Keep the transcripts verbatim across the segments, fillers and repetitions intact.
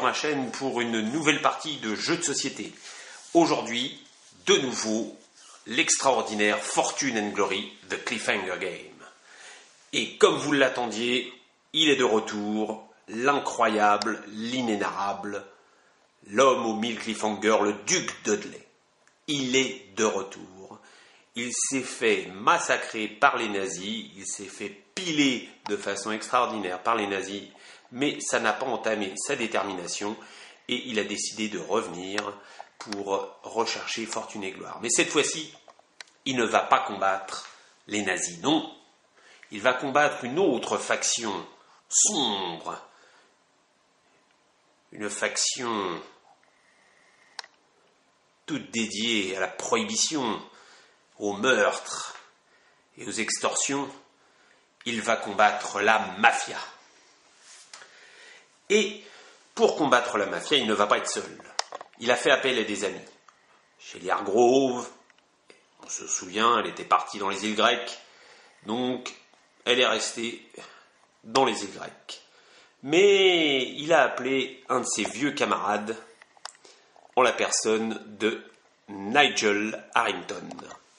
ma chaîne pour une nouvelle partie de jeux de société. Aujourd'hui, de nouveau, l'extraordinaire Fortune and Glory, The Cliffhanger Game. Et comme vous l'attendiez, il est de retour, l'incroyable, l'inénarrable, l'homme aux mille cliffhangers, le duc Dudley. Il est de retour. Il s'est fait massacrer par les nazis, il s'est fait piler de façon extraordinaire par les nazis, mais ça n'a pas entamé sa détermination et il a décidé de revenir pour rechercher fortune et gloire. Mais cette fois-ci, il ne va pas combattre les nazis, non. Il va combattre une autre faction sombre, une faction toute dédiée à la prohibition, au meurtre et aux extorsions. Il va combattre la mafia. Et pour combattre la mafia, il ne va pas être seul. Il a fait appel à des amis. Shelley Hargrove, on se souvient, elle était partie dans les îles grecques, donc elle est restée dans les îles grecques. Mais il a appelé un de ses vieux camarades en la personne de Nigel Harrington.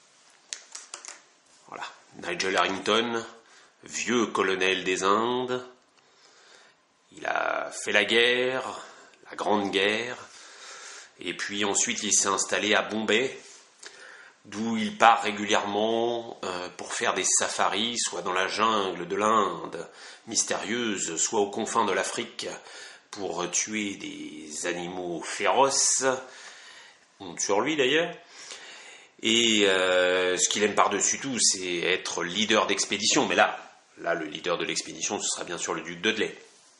Voilà, Nigel Harrington, vieux colonel des Indes. Il a fait la guerre, la Grande Guerre, et puis ensuite il s'est installé à Bombay, d'où il part régulièrement euh, pour faire des safaris, soit dans la jungle de l'Inde mystérieuse, soit aux confins de l'Afrique, pour tuer des animaux féroces, honte sur lui d'ailleurs. Et euh, ce qu'il aime par-dessus tout, c'est être leader d'expédition. Mais là, là, le leader de l'expédition, ce sera bien sûr le duc Dudley.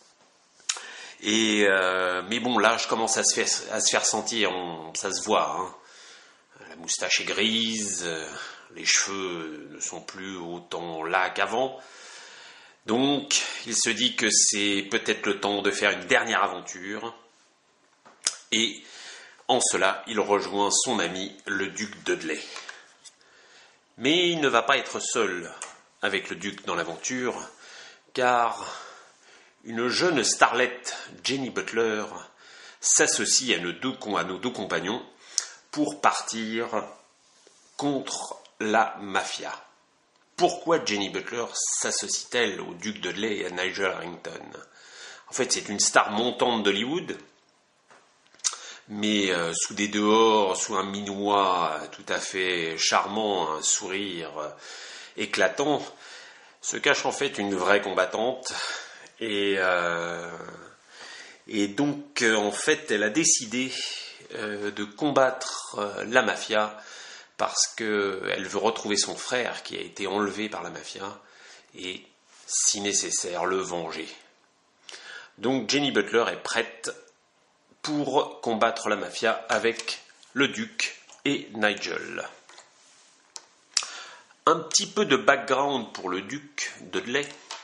Et euh, mais bon, là, je commence à se faire, à se faire sentir, on, ça se voit. Hein. La moustache est grise, euh, les cheveux ne sont plus autant là qu'avant. Donc, il se dit que c'est peut-être le temps de faire une dernière aventure. Et en cela, il rejoint son ami, le duc Dudley. Mais il ne va pas être seul avec le duc dans l'aventure, car une jeune starlette, Jenny Butler, s'associe à nos deux, à nos deux compagnons pour partir contre la mafia. Pourquoi Jenny Butler s'associe-t-elle au duc Dudley et à Nigel Harrington ? En fait, c'est une star montante d'Hollywood, mais euh, sous des dehors, sous un minois tout à fait charmant, un sourire euh, éclatant, se cache en fait une vraie combattante. Et, euh, et donc, euh, en fait, elle a décidé euh, de combattre euh, la mafia parce qu'elle veut retrouver son frère qui a été enlevé par la mafia et, si nécessaire, le venger. Donc, Jenny Butler est prête pour combattre la mafia avec le duc et Nigel. Un petit peu de background pour le duc Dudley.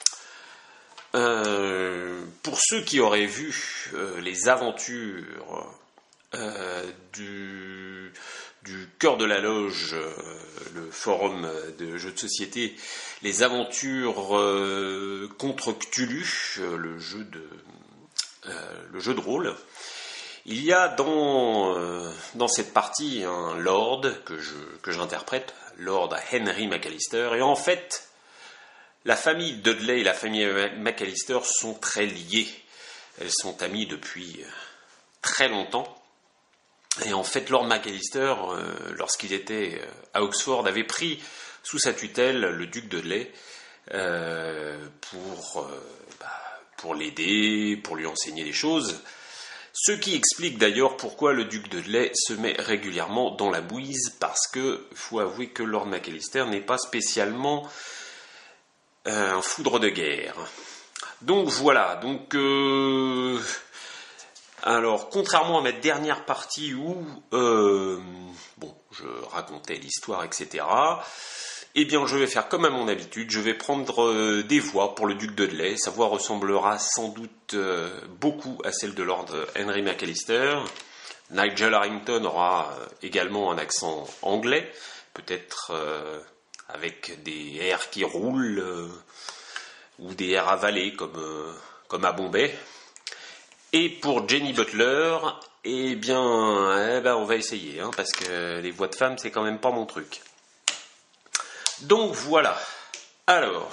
Euh, pour ceux qui auraient vu euh, les aventures euh, du, du Cœur de la Loge, euh, le forum de jeux de société, les aventures euh, contre Cthulhu, euh, le jeu de euh, le jeu de rôle, il y a dans, euh, dans cette partie un lord que, je, que j'interprète, Lord Henry McAllister, et en fait, la famille Dudley et la famille McAllister sont très liées. Elles sont amies depuis très longtemps. Et en fait, Lord McAllister, euh, lorsqu'il était à Oxford, avait pris sous sa tutelle le duc Dudley euh, pour, euh, bah, pour l'aider, pour lui enseigner des choses. Ce qui explique d'ailleurs pourquoi le duc Dudley se met régulièrement dans la bouise, parce que il faut avouer que Lord McAllister n'est pas spécialement euh, un foudre de guerre. Donc voilà, donc euh, alors contrairement à ma dernière partie où euh, bon, je racontais l'histoire, et cetera, eh bien je vais faire comme à mon habitude, je vais prendre euh, des voix pour le duc Dudley. Sa voix ressemblera sans doute euh, beaucoup à celle de Lord Henry McAllister. Nigel Harrington aura euh, également un accent anglais, peut-être euh, avec des R qui roulent euh, ou des R avalés comme, euh, comme à Bombay. Et pour Jenny Butler, eh bien, eh ben, on va essayer, hein, parce que les voix de femmes, c'est quand même pas mon truc. Donc voilà. Alors,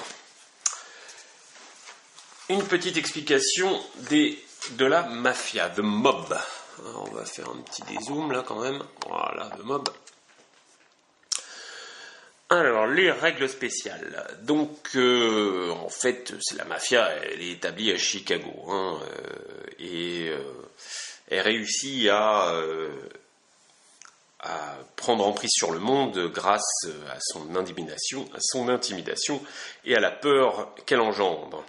une petite explication des, de la mafia, the mob. Alors, on va faire un petit dézoom là quand même. Voilà, the mob. Alors, les règles spéciales. Donc, euh, en fait, c'est la mafia, elle est établie à Chicago, hein, euh, et euh, elle réussit à, euh, à prendre emprise sur le monde grâce à son intimidation, à son intimidation et à la peur qu'elle engendre.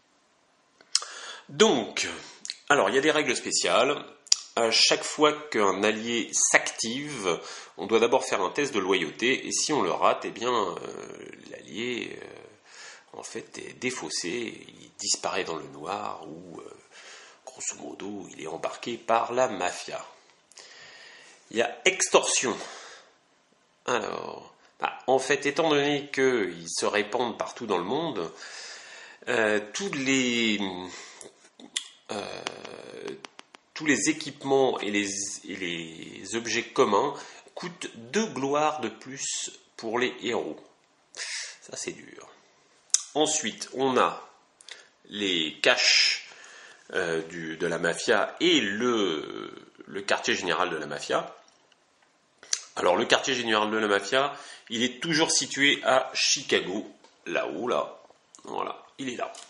Donc, alors, il y a des règles spéciales. À chaque fois qu'un allié s'active, on doit d'abord faire un test de loyauté, et si on le rate, eh bien, euh, l'allié, euh, en fait, est défaussé, il disparaît dans le noir, ou, euh, grosso modo, il est embarqué par la mafia. Il y a extorsion. Alors, bah, en fait, étant donné qu'ils se répandent partout dans le monde, euh, tous les... Euh, tous les équipements et les, et les objets communs coûtent deux gloires de plus pour les héros. Ça, c'est dur. Ensuite, on a les caches euh, du, de la mafia et le, le quartier général de la mafia. Alors, le quartier général de la mafia, il est toujours situé à Chicago, là-haut, là. Voilà, il est là.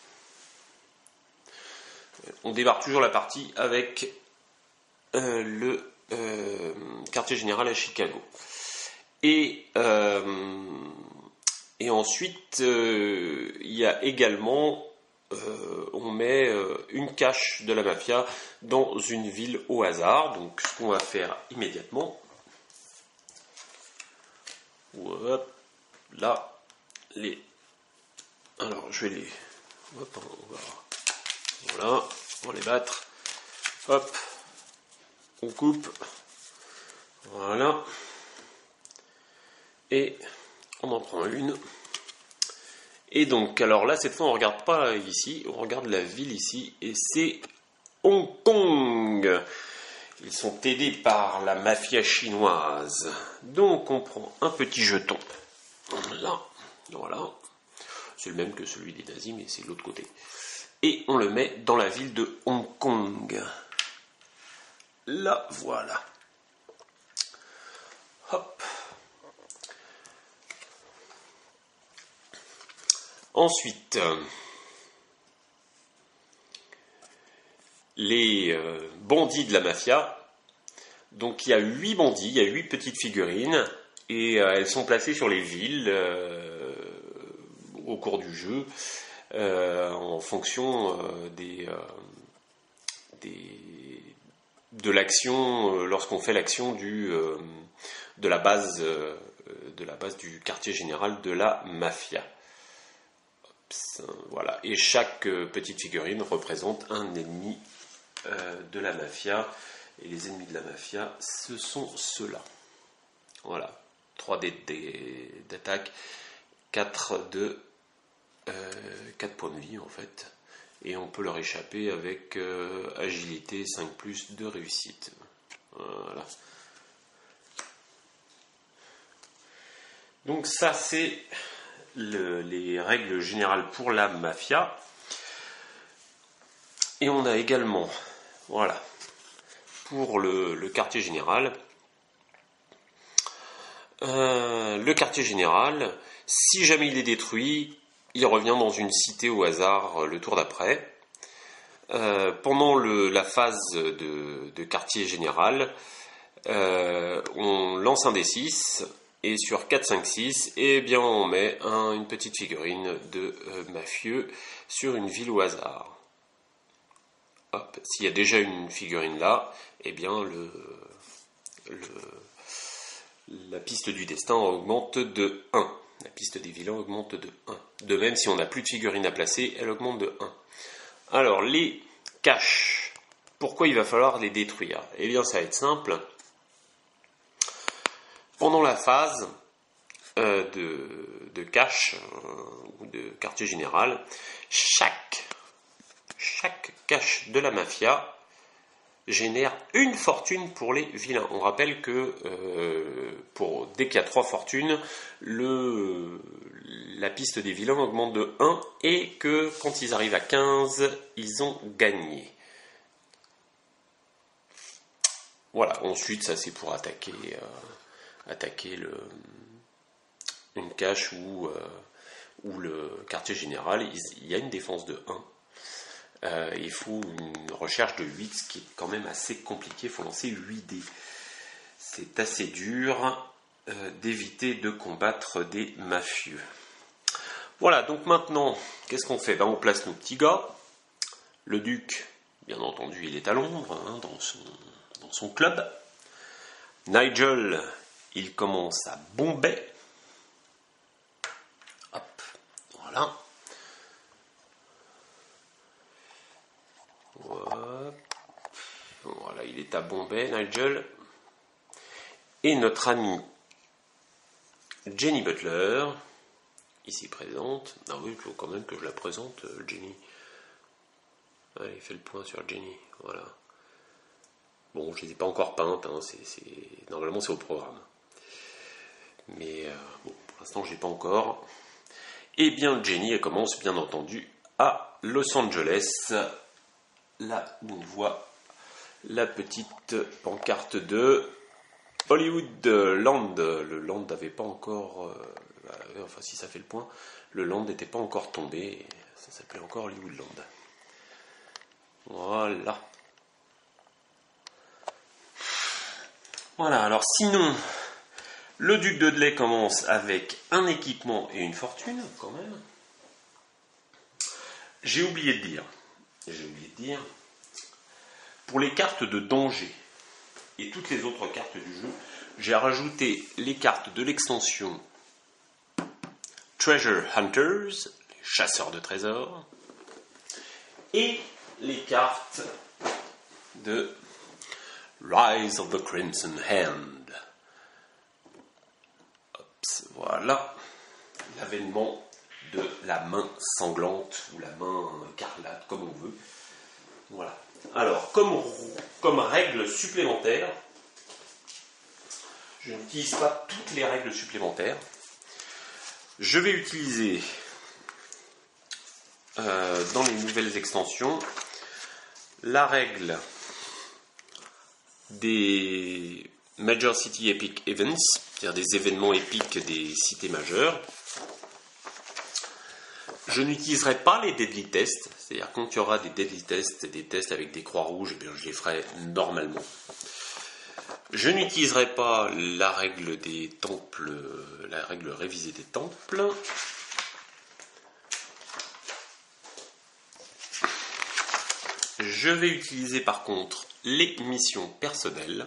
On démarre toujours la partie avec euh, le euh, quartier général à Chicago. Et, euh, et ensuite, euh, il y a également, euh, on met euh, une cache de la mafia dans une ville au hasard. Donc, ce qu'on va faire immédiatement, hop, là, les, alors je vais les, hop, on va, voilà, on va les battre, hop, on coupe, voilà, et on en prend une. Et donc, alors là, cette fois, on ne regarde pas ici, on regarde la ville ici, et c'est Hong Kong. Ils sont aidés par la mafia chinoise. Donc, on prend un petit jeton, là, voilà, c'est le même que celui des nazis, mais c'est de l'autre côté. Et on le met dans la ville de Hong Kong. Là, voilà. Hop. Ensuite, les euh, bandits de la mafia. Donc, il y a huit bandits, il y a huit petites figurines, et euh, elles sont placées sur les villes euh, au cours du jeu. Euh, en fonction euh, des, euh, des, de l'action, euh, lorsqu'on fait l'action du, euh, de, la base, euh, de la base du quartier général de la mafia. Ops, voilà. Et chaque euh, petite figurine représente un ennemi euh, de la mafia. Et les ennemis de la mafia, ce sont ceux-là. Voilà. trois dés d'attaque, quatre de Euh, quatre points de vie en fait, et on peut leur échapper avec euh, agilité cinq plus de réussite. Voilà. Donc ça c'est le, les règles générales pour la mafia. Et on a également, voilà, pour le, le quartier général, euh, le quartier général, si jamais il est détruit, il revient dans une cité au hasard le tour d'après. Euh, pendant le, la phase de, de quartier général, euh, on lance un dé six, et sur quatre, cinq, six, eh bien on met un, une petite figurine de euh, mafieux sur une ville au hasard. Hop, s'il y a déjà une figurine là, eh bien le, le, la piste du destin augmente de un. La piste des vilains augmente de un. De même, si on n'a plus de figurines à placer, elle augmente de un. Alors, les caches, pourquoi il va falloir les détruire? Eh bien, ça va être simple. Pendant la phase euh, de, de cache, euh, ou de quartier général, chaque, chaque cache de la mafia génère une fortune pour les vilains. On rappelle que euh, pour, dès qu'il y a trois fortunes, le, la piste des vilains augmente de un et que quand ils arrivent à quinze, ils ont gagné. Voilà, ensuite ça c'est pour attaquer, euh, attaquer le, une cache où, euh, où le quartier général, il, il y a une défense de un. Euh, il faut une recherche de huit, ce qui est quand même assez compliqué, il faut lancer huit dés. C'est assez dur euh, d'éviter de combattre des mafieux. Voilà, donc maintenant, qu'est-ce qu'on fait? Ben, on place nos petits gars. Le duc, bien entendu, il est à Londres, hein, dans, son, dans son club. Nigel, il commence à Bombay. Hop, voilà. Voilà, il est à Bombay, Nigel. Et notre amie Jenny Butler, ici présente. Ah oui, il faut quand même que je la présente, Jenny. Allez, fais le point sur Jenny. Voilà. Bon, je ne les ai pas encore peintes, hein, c'est, c'est... normalement c'est au programme. Mais euh, bon, pour l'instant, je ne l'ai pas encore. Eh bien, Jenny, elle commence bien entendu à Los Angeles. Là où on voit la petite pancarte de Hollywood Land. Le Land n'avait pas encore... Euh, enfin, si ça fait le point, le Land n'était pas encore tombé. Ça s'appelait encore Hollywood Land. Voilà. Voilà, alors sinon, le duc de Dudley commence avec un équipement et une fortune, quand même. J'ai oublié de dire, j'ai oublié de dire, pour les cartes de danger et toutes les autres cartes du jeu, j'ai rajouté les cartes de l'extension Treasure Hunters, les chasseurs de trésors, et les cartes de Rise of the Crimson Hand. Ops, voilà l'avènement de la main sanglante ou la main écarlate, comme on veut. Voilà. Alors, comme, comme règle supplémentaire, je n'utilise pas toutes les règles supplémentaires. Je vais utiliser euh, dans les nouvelles extensions la règle des Major City Epic Events, c'est-à-dire des événements épiques des cités majeures. Je n'utiliserai pas les deadly tests, c'est-à-dire quand il y aura des deadly tests, des tests avec des croix rouges, eh bien je les ferai normalement. Je n'utiliserai pas la règle des temples, la règle révisée des temples. Je vais utiliser par contre les missions personnelles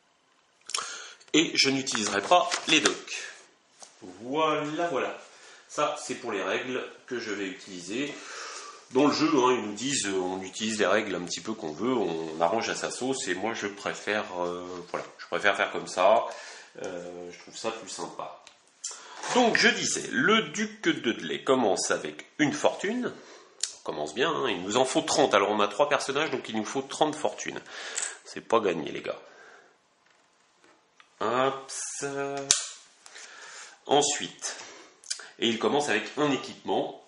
et je n'utiliserai pas les docs. Voilà, voilà. Ça, c'est pour les règles que je vais utiliser. Dans le jeu, hein, ils nous disent on utilise les règles un petit peu qu'on veut, on arrange à sa sauce et moi je préfère, euh, voilà, je préfère faire comme ça. Euh, je trouve ça plus sympa. Donc je disais, le duc de Dudley commence avec une fortune. Commence bien, hein, il nous en faut trente. Alors on a trois personnages, donc il nous faut trente fortunes. C'est pas gagné, les gars. Hop. Ensuite, et il commence avec un équipement.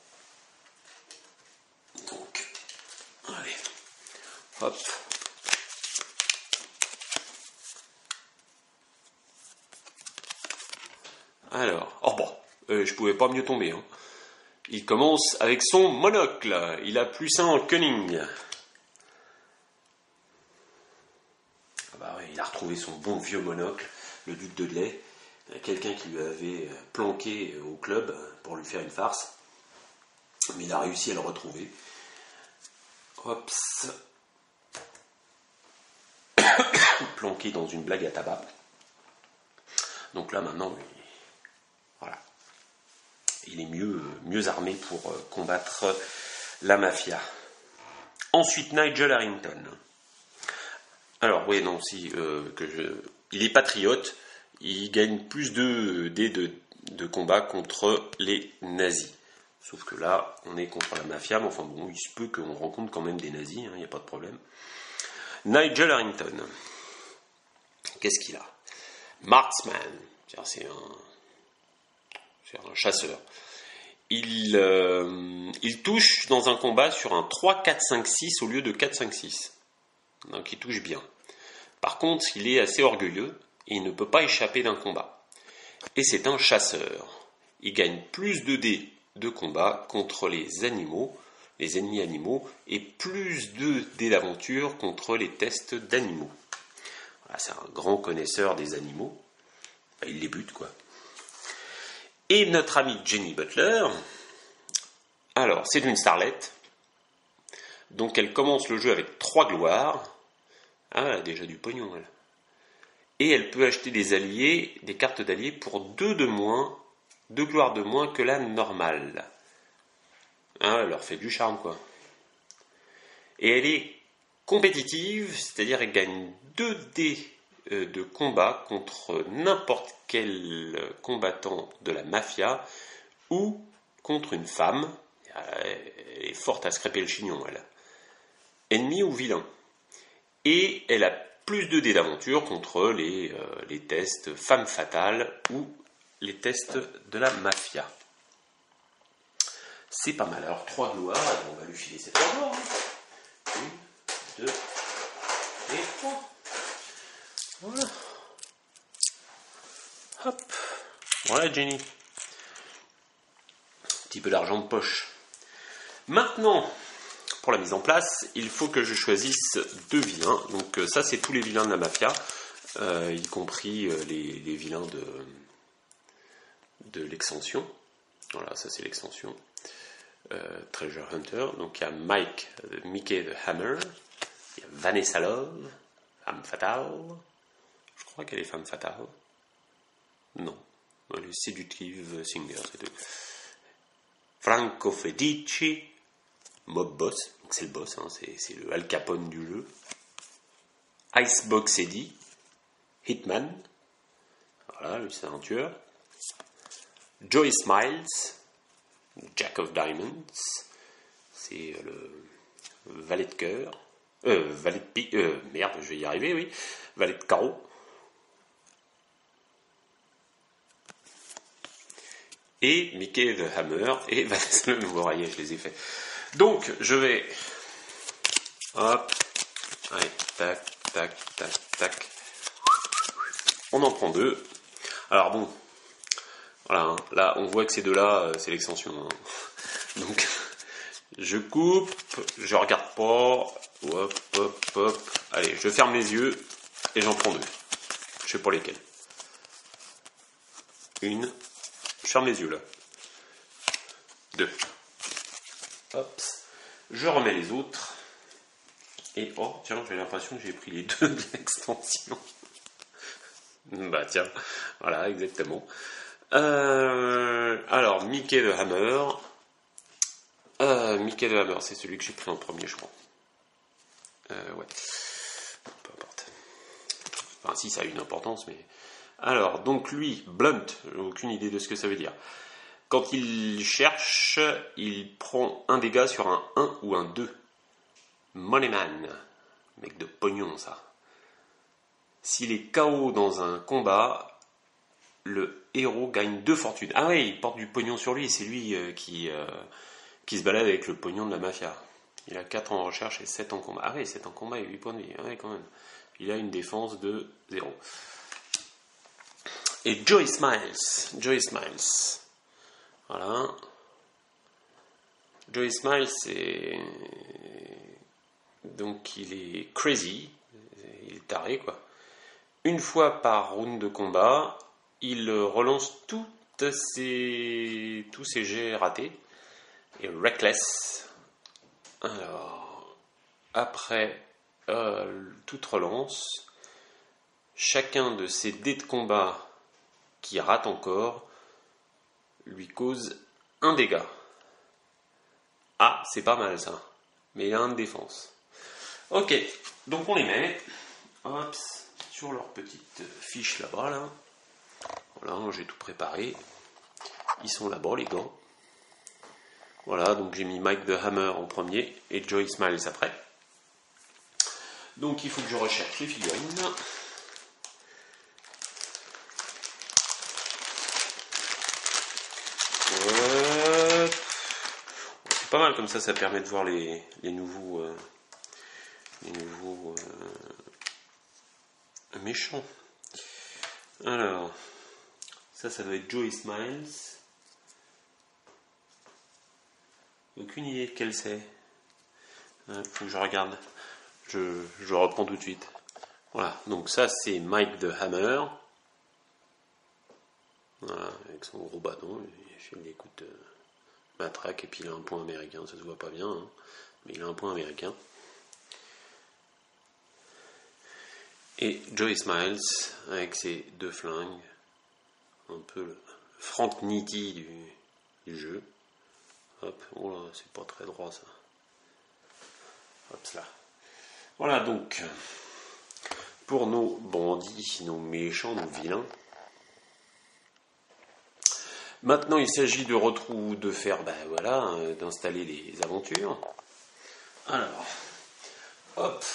Donc, allez, hop. Alors, oh bon, euh, je pouvais pas mieux tomber, hein. Il commence avec son monocle. Il a plus un en cunning. Ah bah ouais, il a retrouvé son bon vieux monocle, le duc de Dudley. Quelqu'un qui lui avait planqué au club pour lui faire une farce. Mais il a réussi à le retrouver. Hops. Planqué dans une blague à tabac. Donc là maintenant, il... voilà. Il est mieux, mieux armé pour combattre la mafia. Ensuite, Nigel Harrington. Alors, oui, non, si, euh, que je... il est patriote, il gagne plus de dés de, de combat contre les nazis. Sauf que là, on est contre la mafia, mais enfin bon, il se peut qu'on rencontre quand même des nazis, il hein, n'y a pas de problème. Nigel Harrington. Qu'est-ce qu'il a? Marksman. C'est un, c'est un chasseur. Il, euh, il touche dans un combat sur un trois quatre cinq six au lieu de quatre cinq six. Donc il touche bien. Par contre, il est assez orgueilleux et il ne peut pas échapper d'un combat. Et c'est un chasseur. Il gagne plus de dés de combat contre les animaux, les ennemis animaux, et plus de dés d'aventure contre les tests d'animaux. Voilà, c'est un grand connaisseur des animaux. Enfin, il les bute, quoi. Et notre amie Jenny Butler, alors, c'est une starlette. Donc, elle commence le jeu avec trois gloires. Ah, elle a déjà du pognon, elle. Et elle peut acheter des alliés, des cartes d'alliés pour deux de moins, deux gloires de moins que la normale. Ah, elle leur fait du charme, quoi. Et elle est compétitive, c'est-à-dire elle gagne deux dés de combat contre n'importe quel combattant de la mafia ou contre une femme. Elle est forte à se crêper le chignon, elle. Ennemi ou vilain. Et elle a plus de dés d'aventure contre les, euh, les tests femme fatale ou les tests de la mafia. C'est pas mal. Alors, trois gloires, on va lui filer ces trois gloires. Hein. Une, deux et trois. Voilà. Hop. Voilà, Jenny. Un petit peu d'argent de poche. Maintenant, pour la mise en place, il faut que je choisisse deux vilains. Donc ça, c'est tous les vilains de la mafia, euh, y compris euh, les, les vilains de, de l'extension. Voilà, ça c'est l'extension. Euh, Treasure Hunter. Donc il y a Mike, euh, Mickey the Hammer. Il y a Vanessa Love, femme fatale. Je crois qu'elle est femme fatale. Non. Elle est séductive singer, c'est tout. Franco Fedici. Mob Boss, donc c'est le boss, hein, c'est, c'est le Al Capone du jeu. Icebox Eddie, Hitman, voilà, lui c'est un tueur. Joey Smiles, Jack of Diamonds, c'est le valet de cœur, euh, valet de pique, euh, merde, je vais y arriver, oui, valet de carreau. Et Mickey the Hammer, et Vanessa le nouveau raillet, je les ai fait. Donc, je vais... Hop. Allez, tac, tac, tac, tac. On en prend deux. Alors bon, voilà, hein, là, on voit que ces deux-là, c'est l'extension. Hein. Donc, je coupe, je regarde pas. Hop, hop, hop. Allez, je ferme les yeux et j'en prends deux. Je sais pas lesquels. Une. Je ferme les yeux, là. Deux. Hop, je remets les autres. Et oh, tiens, j'ai l'impression que j'ai pris les deux de l'extension. Bah tiens, voilà, exactement. Euh, alors, Mickey the Hammer. Euh, Mickey the Hammer, c'est celui que j'ai pris en premier, je crois. Euh, ouais. Peu importe. Enfin, si, ça a une importance, mais... Alors, donc lui, Blunt, j'ai aucune idée de ce que ça veut dire. Quand il cherche, il prend un dégât sur un un ou un deux. Moneyman. Mec de pognon, ça. S'il est K O dans un combat, le héros gagne deux fortunes. Ah ouais, il porte du pognon sur lui. C'est lui euh, qui, euh, qui se balade avec le pognon de la mafia. Il a quatre en recherche et sept en combat. Ah ouais, sept en combat et huit points de vie. Ah ouais, quand même. Il a une défense de zéro. Et Joey Smiles. Joey Smiles. Voilà. Joey Smiles, c'est... Donc il est crazy, il est taré quoi. Une fois par round de combat, il relance toutes ses... tous ses jets ratés. Et reckless. Alors, après euh, toute relance, chacun de ces dés de combat qui rate encore lui cause un dégât. Ah, c'est pas mal ça. Mais il a un de défense. Ok, donc on les met hop, sur leur petite fiche là-bas. Là. Voilà, j'ai tout préparé. Ils sont là-bas, les gars. Voilà, donc j'ai mis Mike the Hammer en premier et Joey Smiles après. Donc il faut que je recherche les figurines. Euh... C'est pas mal comme ça, ça permet de voir les, les nouveaux, euh, les nouveaux euh, méchants. Alors, ça, ça doit être Joey Smiles. Aucune idée de quel c'est. Il faut que je regarde. Je, je reprends tout de suite. Voilà, donc ça c'est Mike the Hammer. Voilà, avec son gros bâton, il fait des coups de matraque et puis il a un point américain, ça se voit pas bien, hein, mais il a un point américain. Et Joey Smiles avec ses deux flingues, un peu le Frank Nitti du, du jeu. Hop, oh là, c'est pas très droit ça. Hop là. Voilà donc pour nos bandits, nos méchants, nos vilains. Maintenant, il s'agit de retrouver, de faire, ben voilà, euh, d'installer les aventures. Alors, hop,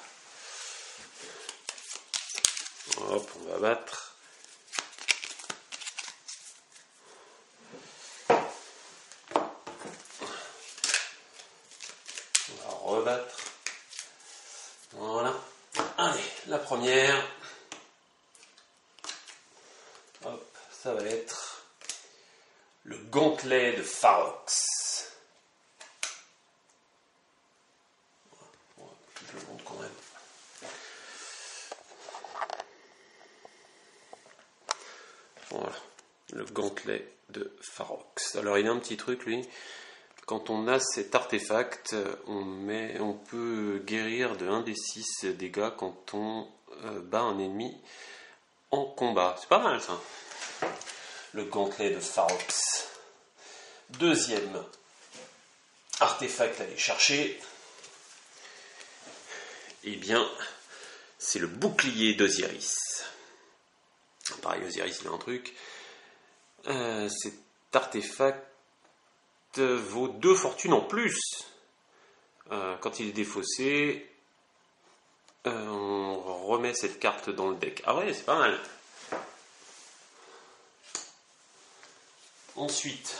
hop, on va battre. On va rebattre. Voilà. Allez, la première. Hop, ça va être le gantelet de Pharox. Je le montre quand même. Voilà, le gantelet de Pharox. Alors il a un petit truc lui. Quand on a cet artefact, on, met, on peut guérir de un des six dégâts quand on euh, bat un ennemi en combat. C'est pas mal ça. Le gantelet de Pharox. Deuxième artefact à aller chercher, eh bien, c'est le bouclier d'Osiris. Pareil, Osiris, il a un truc. Euh, cet artefact vaut deux fortunes en plus. Euh, quand il est défaussé, euh, on remet cette carte dans le deck. Ah ouais, c'est pas mal. Ensuite,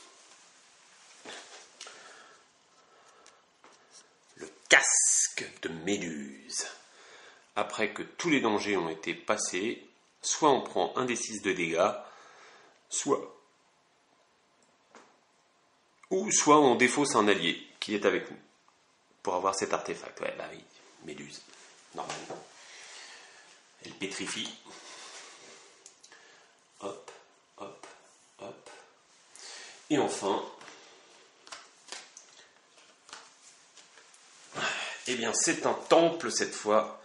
le casque de Méduse. Après que tous les dangers ont été passés, soit on prend un des six de dégâts, soit ou soit on défausse un allié qui est avec nous pour avoir cet artefact. Ouais, bah oui, Méduse, normalement. Elle pétrifie. Hop, hop, hop. Et enfin, eh bien c'est un temple cette fois.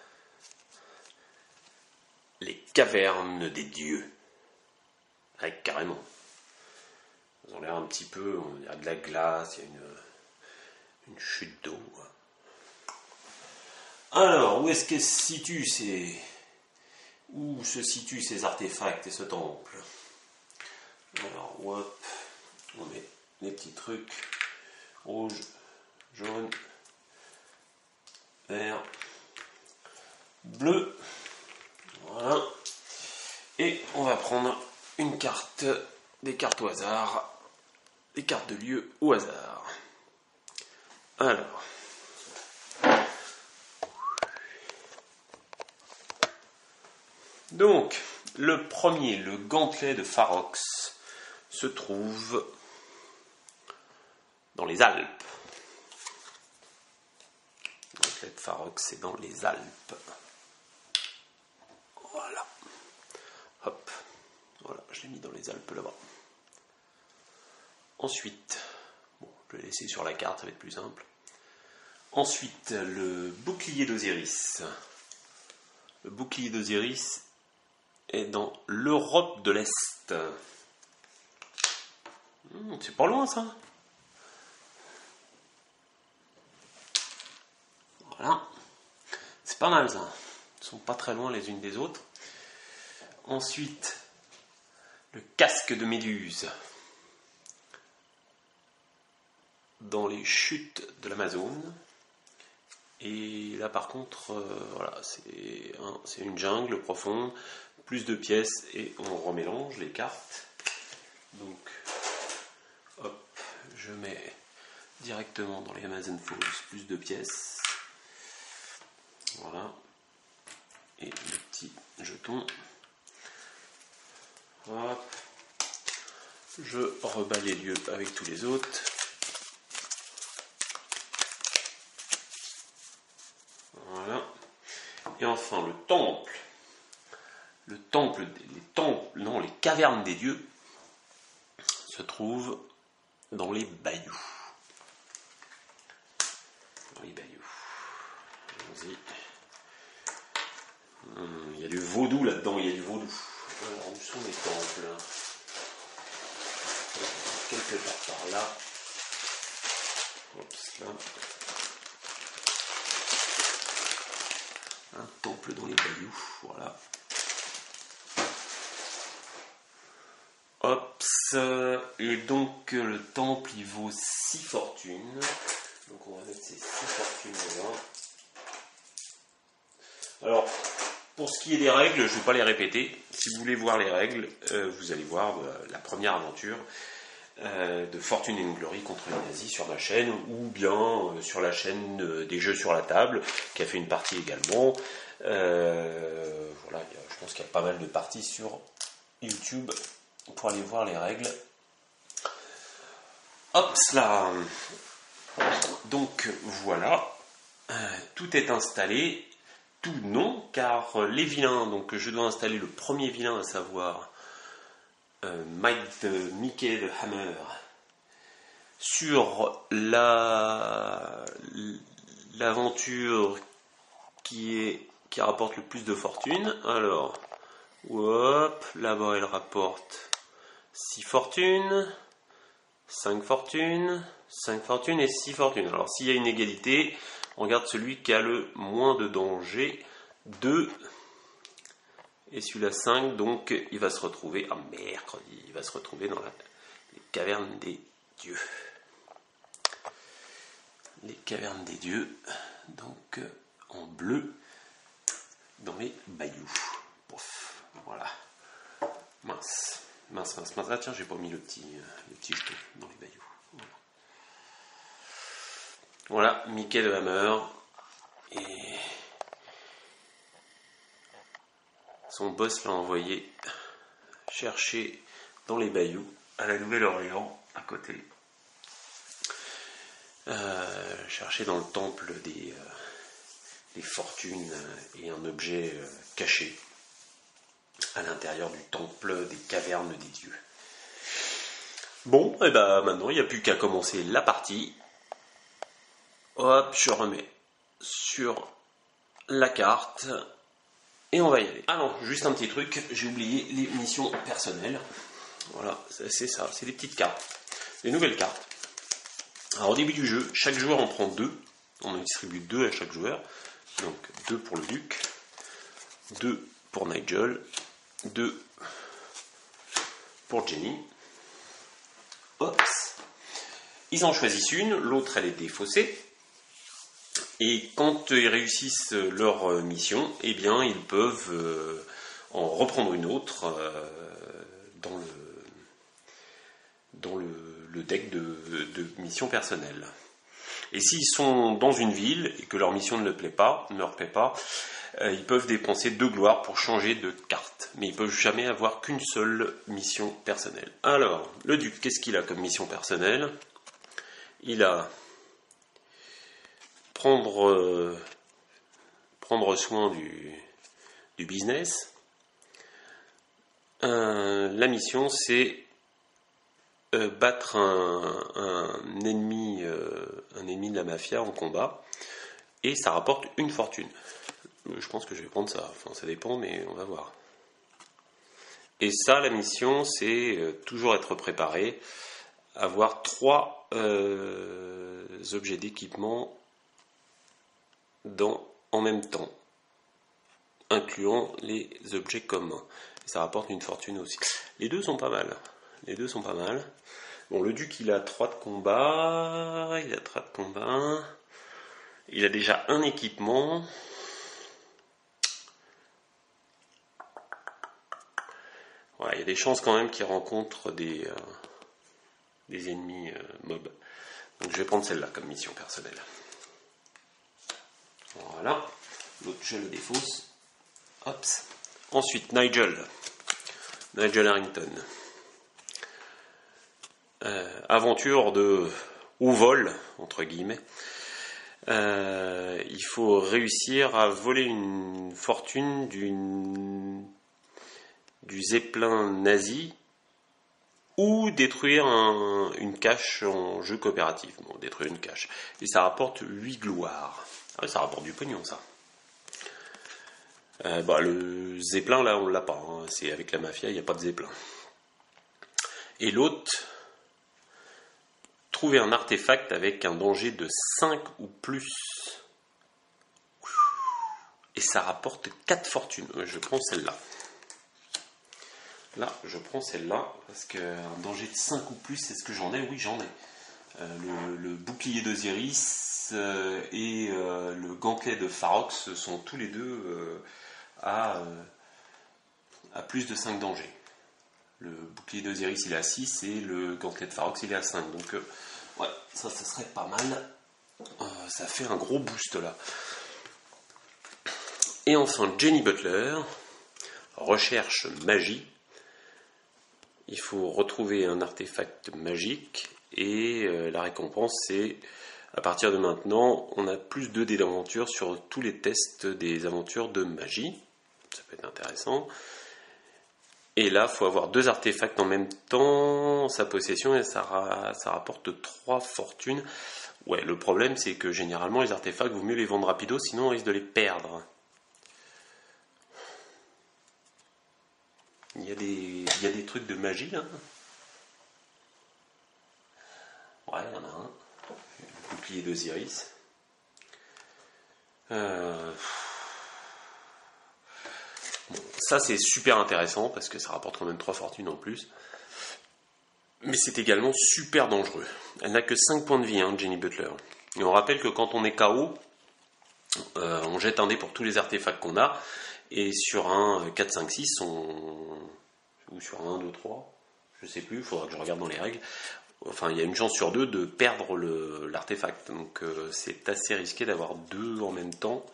Les cavernes des dieux. Avec carrément. Ils ont l'air un petit peu, il y a de la glace, il y a une, une chute d'eau. Alors, où est-ce que se situent ces, où se situent ces artefacts et ce temple? Alors, hop, on met les petits trucs rouge, jaune, vert, bleu. Voilà. Et on va prendre une carte, des cartes au hasard. Des cartes de lieu au hasard. Alors. Donc, le premier, le gantelet de Pharox, se trouve dans les Alpes. Le gantelet de Pharox, c'est dans les Alpes. Voilà. Hop. Voilà, je l'ai mis dans les Alpes là-bas. Ensuite, bon, je vais laisser sur la carte, ça va être plus simple. Ensuite, le bouclier d'Osiris. Le bouclier d'Osiris est dans l'Europe de l'Est. Mmh, c'est pas loin ça. Voilà. C'est pas mal ça. Ils sont pas très loin les unes des autres. Ensuite, le casque de Méduse. Dans les chutes de l'Amazone. Et là par contre, euh, voilà, c'est un, c'est une jungle profonde, plus de pièces et on remélange les cartes. Donc, hop, je mets directement dans les Amazon Falls plus de pièces. Voilà. Et le petit jeton. Hop. Je rebats les lieux avec tous les autres. Voilà. Et enfin le temple. Le temple, les temples, non, les cavernes des dieux se trouvent dans les bayous. Dans les bayous. Allons-y. Hum, il y a du vaudou là-dedans, il y a du vaudou. Alors, où sont les temples? Quelque part par là. Oups, là. Un temple dans les bayous, voilà. Hop, et donc le temple il vaut six fortunes. Donc on va mettre ces six fortunes là. Alors, pour ce qui est des règles, je ne vais pas les répéter. Si vous voulez voir les règles, euh, vous allez voir euh, la première aventure euh, de Fortune and Glory contre les nazis sur ma chaîne, ou bien euh, sur la chaîne euh, des jeux sur la table, qui a fait une partie également. Euh, voilà, a, je pense qu'il y a pas mal de parties sur YouTube pour aller voir les règles. Hop là. Donc voilà, euh, tout est installé. Tout non, car les vilains, donc je dois installer le premier vilain, à savoir euh, Mike de Mickey the Hammer, sur la l'aventure qui est qui rapporte le plus de fortune. Alors, hop, là-bas elle rapporte six fortunes, cinq fortunes, cinq fortunes et six fortunes. Alors s'il y a une égalité, on regarde celui qui a le moins de danger, deux, et celui-là cinq, donc il va se retrouver, ah mercredi, il va se retrouver dans la, les cavernes des dieux. Les cavernes des dieux, donc en bleu, dans les bayous. Pouf, voilà. Mince, mince, mince, mince. Ah tiens, j'ai pas mis le petit, le petit jeton dans les bayous. Voilà. Voilà, Mickey de Hammer et son boss l'a envoyé chercher dans les bayous à la Nouvelle-Orléans à côté, euh, chercher dans le temple des, euh, des fortunes et un objet euh, caché à l'intérieur du temple des cavernes des dieux. Bon, et ben maintenant il n'y a plus qu'à commencer la partie. Hop, je remets sur la carte et on va y aller. Ah non, juste un petit truc, j'ai oublié les missions personnelles. Voilà, c'est ça, c'est des petites cartes, des nouvelles cartes. Alors au début du jeu, chaque joueur en prend deux. On en distribue deux à chaque joueur. Donc deux pour le duc, deux pour Nigel, deux pour Jenny. Oups. Ils en choisissent une, l'autre elle est défaussée. Et quand ils réussissent leur mission, eh bien ils peuvent euh, en reprendre une autre euh, dans le dans le, le deck de, de mission personnelle. Et s'ils sont dans une ville et que leur mission ne leur plaît pas, ne leur plaît pas, euh, ils peuvent dépenser deux gloires pour changer de carte. Mais ils peuvent jamais avoir qu'une seule mission personnelle. Alors, le duc, qu'est-ce qu'il a comme mission personnelle? Il a prendre, euh, prendre soin du, du business. Euh, la mission, c'est euh, battre un, un, ennemi, euh, un ennemi de la mafia en combat. Et ça rapporte une fortune. Je pense que je vais prendre ça. Enfin, ça dépend, mais on va voir. Et ça, la mission, c'est euh, toujours être préparé, avoir trois euh, objets d'équipement dans, en même temps, incluant les objets communs. Et ça rapporte une fortune aussi. Les deux sont pas mal. Les deux sont pas mal. Bon, le duc, il a trois de combat. Il a trois de combat. Il a déjà un équipement. Voilà, il y a des chances quand même qu'il rencontre des, euh, des ennemis euh, mobs. Donc je vais prendre celle-là comme mission personnelle. Voilà. L'autre je le défausse. Hop. Ensuite, Nigel. Nigel Harrington. Euh, aventure de ou vol, entre guillemets. Euh, il faut réussir à voler une fortune d'une, du zeppelin nazi ou détruire un, une cache en jeu coopératif. Bon, détruire une cache. Et ça rapporte huit gloires. Ah, ça rapporte du pognon, ça. Euh, bah, le zeppelin, là, on l'a pas. Hein. C'est avec la mafia, il n'y a pas de zeppelin. Et l'autre, trouver un artefact avec un danger de cinq ou plus. Et ça rapporte quatre fortunes. Je prends celle-là. Là, je prends celle-là, parce qu'un danger de cinq ou plus, c'est ce que j'en ai. Oui, j'en ai. Euh, le, le bouclier d'Osiris euh, et euh, le gantelet de Pharox sont tous les deux euh, à, euh, à plus de cinq dangers. Le bouclier d'Osiris, il est à six et le gantelet de Pharox, il est à cinq. Donc, euh, ouais, ça, ça serait pas mal. Euh, ça fait un gros boost là. Et enfin, Jenny Butler, recherche magie. Il faut retrouver un artefact magique et euh, la récompense, c'est à partir de maintenant, on a plus de dés d'aventure sur tous les tests des aventures de magie. Ça peut être intéressant. Et là, il faut avoir deux artefacts en même temps en sa possession et ça, ra- ça rapporte trois fortunes. Ouais, le problème, c'est que généralement, les artefacts, vaut mieux les vendre rapido, sinon on risque de les perdre. Il y a des, il y a des trucs de magie, là. Ouais, il y en a un. Le bouclier d'Osiris. Euh... Bon, ça, c'est super intéressant, parce que ça rapporte quand même trois fortunes en plus. Mais c'est également super dangereux. Elle n'a que cinq points de vie, hein, Jenny Butler. Et on rappelle que quand on est K O, euh, on jette un dé pour tous les artefacts qu'on a. Et sur un quatre, cinq, six, on... ou sur un un, deux, trois, je sais plus, il faudra que je regarde dans les règles. Enfin, il y a une chance sur deux de perdre le, l'artefact. Donc euh, c'est assez risqué d'avoir deux en même temps.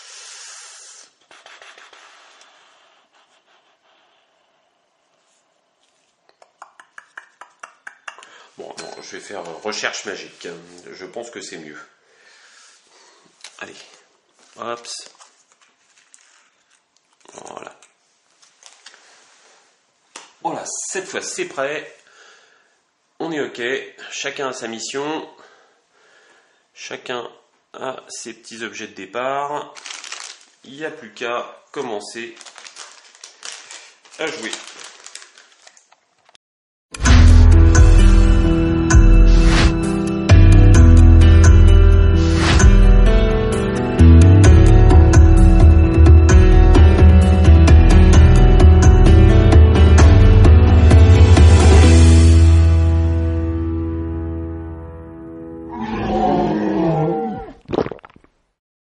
Bon, non, je vais faire recherche magique. Je pense que c'est mieux. Allez. Hop. Voilà. Voilà, cette fois c'est prêt. On est OK. Chacun a sa mission. Chacun a ses petits objets de départ. Il n'y a plus qu'à commencer à jouer.